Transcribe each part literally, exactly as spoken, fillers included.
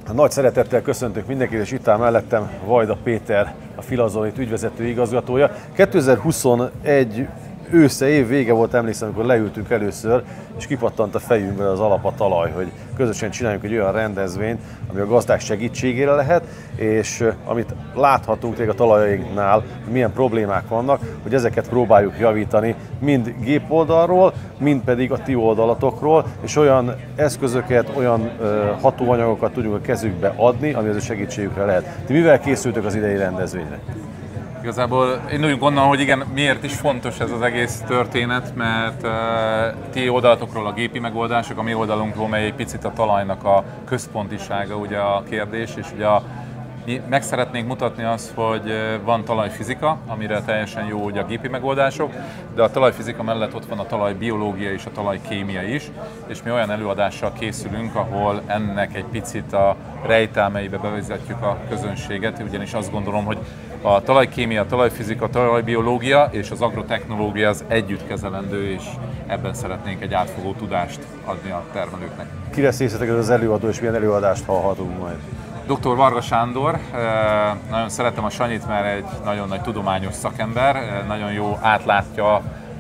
Nagy szeretettel köszöntök mindenkit, és itt áll mellettem Vajda Péter, a Filazonit ügyvezető igazgatója. kétezer-huszonegy ősze, év vége volt, emlékszem, amikor leültünk először, és kipattant a fejünkbe az alap, a talaj, hogy közösen csináljunk egy olyan rendezvényt, ami a gazdák segítségére lehet, és amit láthatunk tényleg a talajainknál, milyen problémák vannak, hogy ezeket próbáljuk javítani, mind gépoldalról, mind pedig a ti oldalatokról, és olyan eszközöket, olyan ö, hatóanyagokat tudjunk a kezükbe adni, ami az ő segítségükre lehet. Ti mivel készültök az idei rendezvényre? Igazából én úgy gondolom, hogy igen, miért is fontos ez az egész történet, mert uh, ti oldalatokról a gépi megoldások, a mi oldalunkról, mely egy picit a talajnak a központisága ugye a kérdés, és ugye a, mi meg szeretnénk mutatni azt, hogy van talajfizika, amire teljesen jó ugye a gépi megoldások, de a talajfizika mellett ott van a talajbiológia és a talajkémia is, és mi olyan előadással készülünk, ahol ennek egy picit a rejtelmeibe bevezetjük a közönséget, ugyanis azt gondolom, hogy a talajkémia, a talajfizika, a talajbiológia és az agrotechnológia az együtt kezelendő, és ebben szeretnénk egy átfogó tudást adni a termelőknek. Ki lesz részletek ez az előadó, és milyen előadást hallhatunk majd? doktor Varga Sándor, nagyon szeretem a Sanyit, mert egy nagyon nagy tudományos szakember, nagyon jó átlátja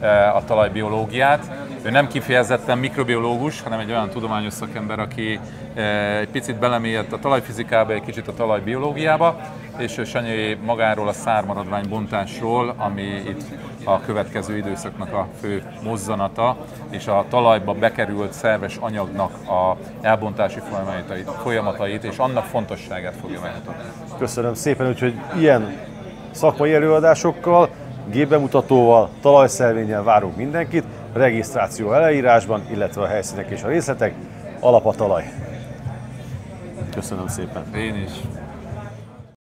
a talajbiológiát. Ő nem kifejezetten mikrobiológus, hanem egy olyan tudományos szakember, aki egy picit belemélyedt a talajfizikába, egy kicsit a talajbiológiába, és Sanyi magáról a szármaradványbontásról, ami itt a következő időszaknak a fő mozzanata, és a talajba bekerült szerves anyagnak a elbontási folyamatait, folyamatait és annak fontosságát fogja megmutatni. Köszönöm szépen, úgyhogy ilyen szakmai előadásokkal, gépbemutatóval, talajszelvénnyel várunk mindenkit, regisztráció elejírásban, illetve a helyszínek és a részletek, alap a talaj. Köszönöm szépen. Én is.